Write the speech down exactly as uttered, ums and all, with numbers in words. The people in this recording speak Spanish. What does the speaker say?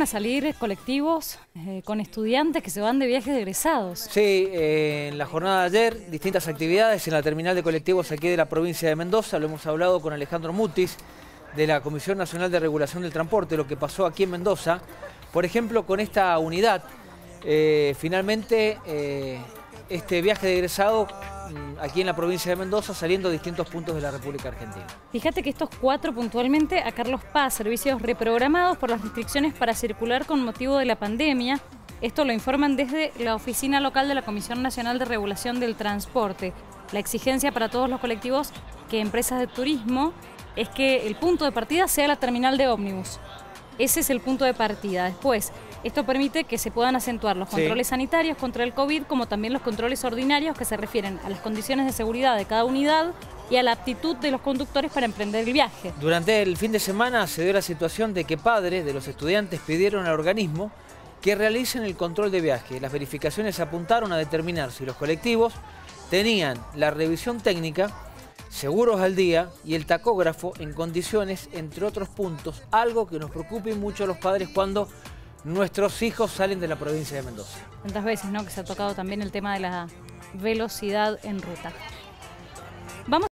a salir colectivos eh, con estudiantes que se van de viajes de egresados. Sí, eh, en la jornada de ayer, distintas actividades en la terminal de colectivos aquí de la provincia de Mendoza. Lo hemos hablado con Alejandro Mutis, de la Comisión Nacional de Regulación del Transporte, lo que pasó aquí en Mendoza. Por ejemplo, con esta unidad, eh, finalmente eh, este viaje de egresado aquí en la provincia de Mendoza, saliendo a distintos puntos de la República Argentina. Fíjate que estos cuatro puntualmente a Carlos Paz, servicios reprogramados por las restricciones para circular con motivo de la pandemia. Esto lo informan desde la oficina local de la Comisión Nacional de Regulación del Transporte. La exigencia para todos los colectivos que empresas de turismo es que el punto de partida sea la terminal de ómnibus. Ese es el punto de partida. Después, esto permite que se puedan acentuar los controles sí. sanitarios contra el COVID, como también los controles ordinarios que se refieren a las condiciones de seguridad de cada unidad y a la aptitud de los conductores para emprender el viaje. Durante el fin de semana se dio la situación de que padres de los estudiantes pidieron al organismo que realicen el control de viaje. Las verificaciones apuntaron a determinar si los colectivos tenían la revisión técnica, seguros al día y el tacógrafo en condiciones, entre otros puntos, algo que nos preocupe mucho a los padres cuando nuestros hijos salen de la provincia de Mendoza. Tantas veces, ¿no?, que se ha tocado también el tema de la velocidad en ruta. Vamos